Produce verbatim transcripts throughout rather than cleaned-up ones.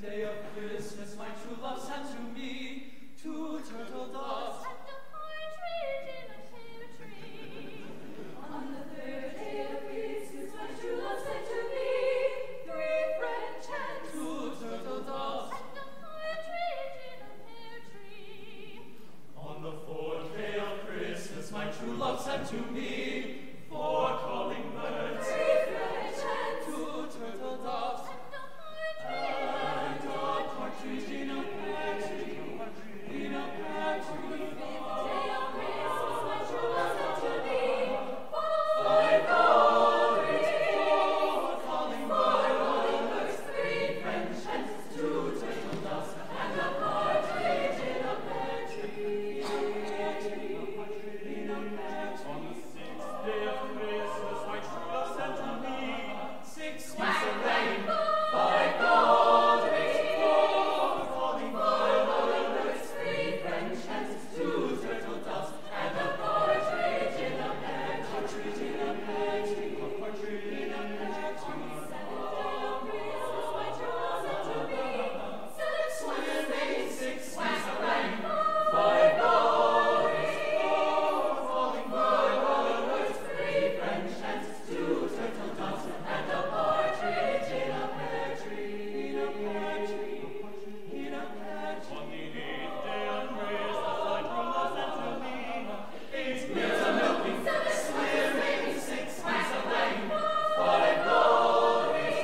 day of Christmas, my true love sent to me two turtle doves and a partridge in a pear tree. On the third day of Christmas, my true love sent to me three French hens, two turtle doves and a partridge in a pear tree. On the fourth day of Christmas, my true love sent to me four calling birds, three French hens, two turtle doves, and a partridge and a partridge in a pear tree, in a pear tree. Fifth day of Christmas, my true love sent to me Five five golden golden calling calling birds, birds, three French hens, two turtle doves, and a partridge in a pear tree, in a pear tree, in a pear tree. On the sixth day of Christmas, my true love sent to me Six geese a laying, five golden calling birds, three French hens, two turtle doves, and a partridge in a pear tree, partridge in a pear tree, a partridge in a pear tree. Seventh day of Christmas, my true love sent to me six Swimming, six geese swans a laying, five golden calling birds, three French hens, two turtle doves, and a partridge in a pear tree, in a pear tree, in a pear tree. On the eighth day of Christmas, my true love sent to me Eight meals a milking, swimming, six geese a laying, five golden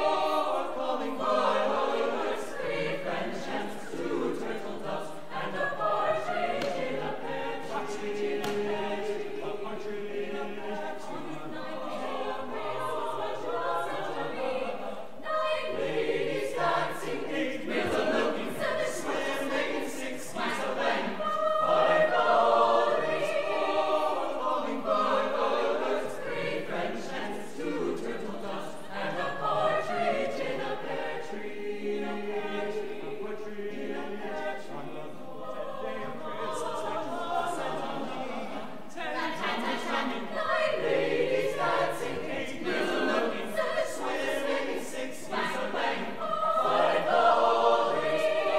calling birds, three French hens, two turtle doves, and a partridge in a pear tree, partridge in a pear tree, a partridge in a pear tree. Ninth day of Christmas, my true love sent to me nine Ladies dancing, eight meals a milking, seven swimming, six geese a laying, five golden calling birds, three French hens, two turtle doves, and a partridge in a pear tree, in a pear tree, a partridge in a pear tree. On the tenth day of Christmas, my true love sent to me ten Ten, drumming, nine Ladies dancing, eight meals a milking, seven swimming, six geese a laying, five golden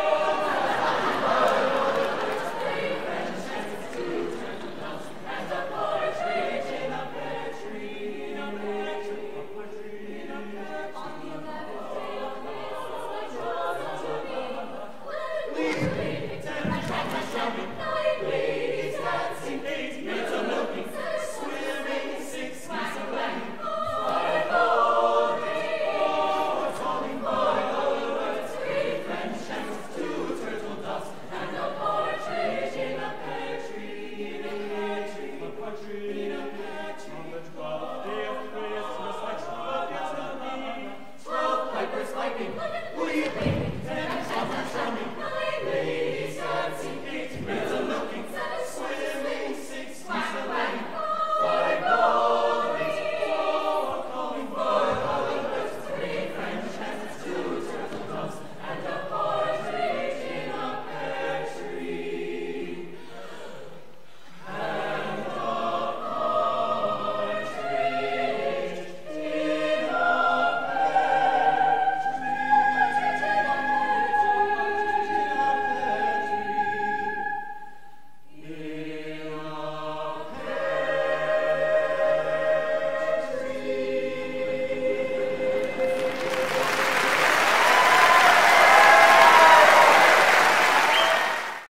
three French hens, two turtle doves, and a partridge in a pear tree, in a pear tree, a partridge in a pear On tree. the eleventh day of Christmas, my true love sent to me eleven Leaping, ten trumpets drumming, nine ladies dancing, eight meals a milking, swimming, six geese a laying, five golden calling birds, three French hens, two turtle doves, and a partridge in a pear tree, in a pear tree, a partridge in a pear tree. on the twelfth day of Christmas, my true love gave to me Twelve pipers piping,